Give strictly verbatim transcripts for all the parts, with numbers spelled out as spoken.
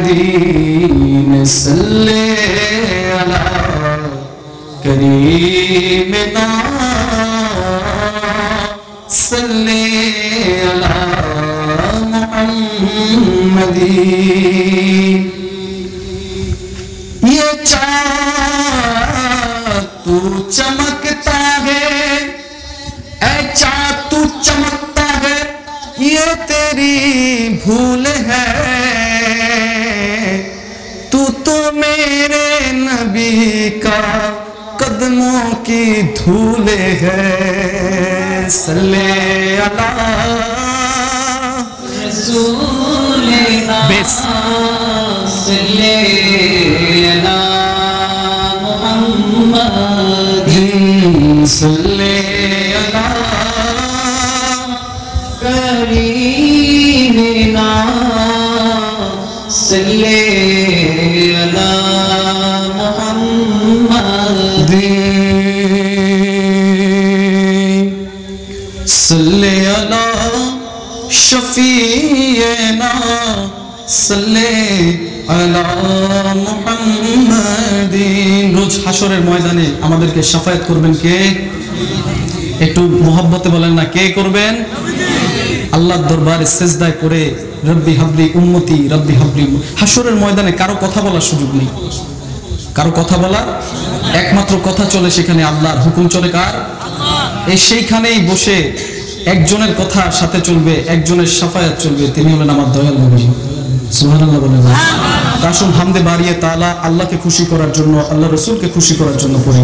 दीन सल्ले अला करीमना सल्ले अला मुहम्मदी। ये चाँद तू चमकता है, ऐ चाँद तू चमकता है, ये तेरी भूल है। तू तो मेरे नबी का कदमों की धूल है। सल्ले अला रसूलिना सल्ले अला मुहम्मदिन सल्ले अला करीमना सल्ले अला मुहम्मदिन सल्ले अला शफीना सल्ले अला मुहम्मदिन। रोज हाशরের ময়দানে আমাদেরকে শাফায়াত করবেন কে? একটু মোহাব্বতে বলেন না, কে করবেন? আল্লাহর দরবারে সিজদায় পড়ে রব্বি হাবলি উম্মতি রব্বি হাবলি। হাশরের ময়দানে কারো কথা বলার সুযোগ নেই, কারো কথা বলা, একমাত্র কথা চলে সেখানে আল্লাহর, হুকুম চলে কার? এই সেইখানেই বসে একজনের কথা সাথে চলবে, একজনের শাফায়াত চলবে, তিনি হলেন আমার দয়াল নবী। সুবহানাল্লাহ বলেন। কাসম হামদে বাড়িয়ে তাআলা আল্লাহকে খুশি করার জন্য, আল্লাহ রাসূলকে খুশি করার জন্য পড়ে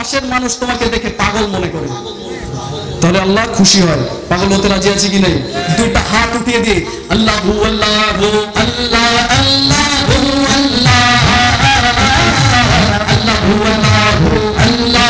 পাশের মানুষ তোমাকে দেখে পাগল মনে করে, তাহলে আল্লাহ খুশি হয়। পাগল হতে রাজি আছে কি নাই? দুইটা হাত উঠিয়ে দিয়ে আল্লাহু আল্লাহু আল্লাহ আল্লাহু আল্লাহ আল্লাহু আল্লাহু আল্লাহ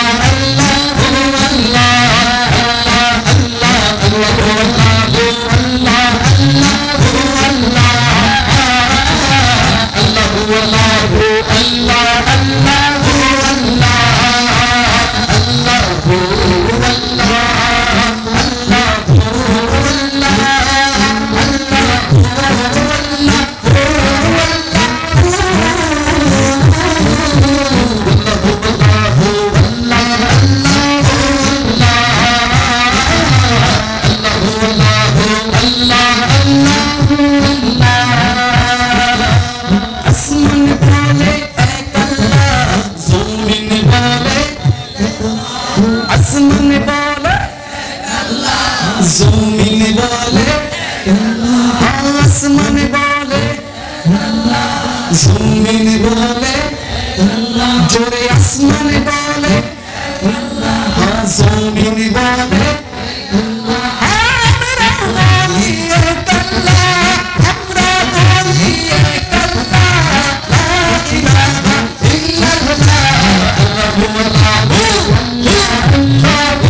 जोरे आसमान बोले हाँ ज़मीन बोले हाँ मेरा वाली एक अल्लाह हमरा वाली एक अल्लाह ला इलाहा इल्लल्लाह अल्लाहु अल्लाहु अल्लाहु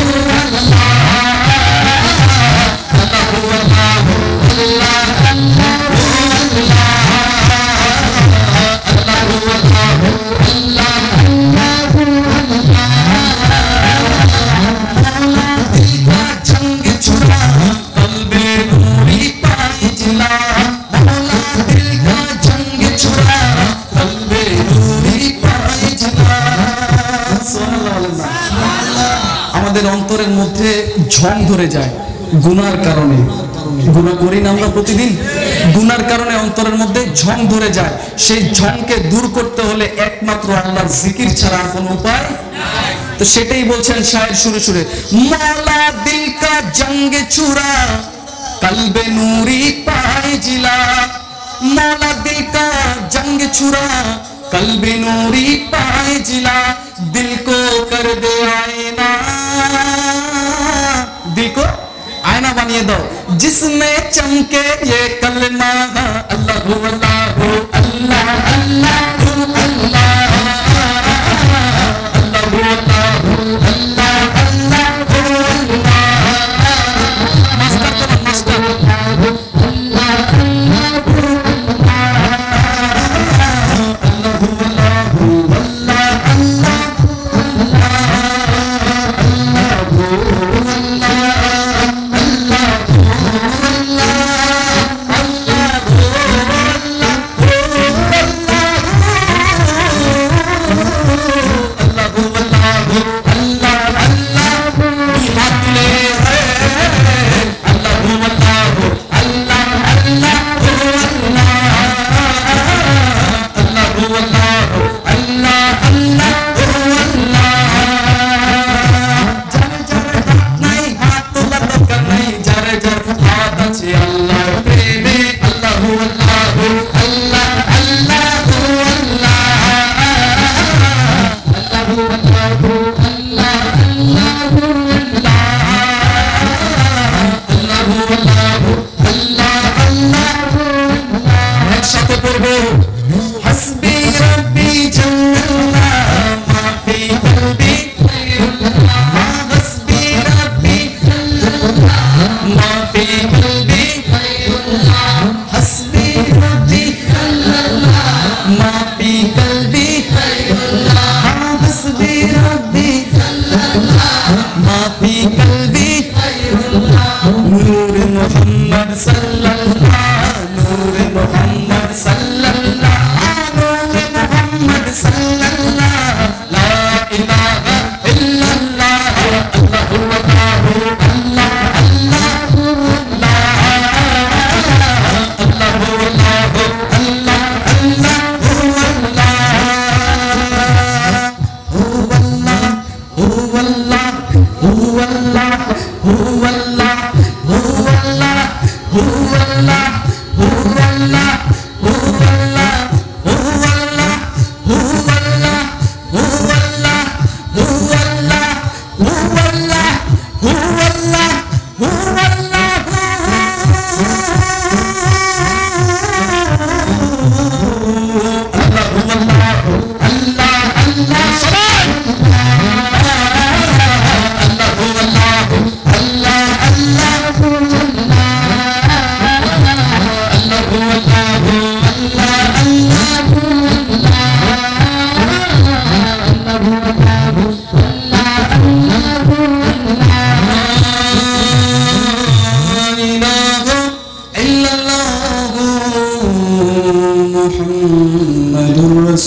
अल्लाहु अल्लाहु অন্তরের মধ্যে ঝং ধরে যায় গুনার কারণে। গুনাহ করি না আমরা প্রতিদিন, গুনার কারণে অন্তরের মধ্যে ঝং ধরে যায়। সেই ঝংকে দূর করতে হলে একমাত্র আল্লাহর জিকির ছাড়া আর কোনো উপায় নাই। তো সেটাই বলছেন শায়ের সুরে সুরে, মৌলা দিল কা জঙ্গে ছুরা কলবে নূরি পায়ে জিলা, मौला दिल का जंग छुरा कल्बे नूरी पाए जिला, दिल को कर दे आईना, दिल को आईना बनिए दो जिसमें चमके ये कलमा अल्लाहु अल्लाहु अल्लाह अल्लाहु अल्लाह अल्लाहु अल्लाहु अल्लाह अल्लाहु अल्लाह। मास्टर तो मास्टर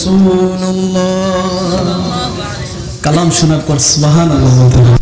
রাসূলুল্লাহ। কালাম শোনার পর সুবহানাল্লাহ বলতে হবে।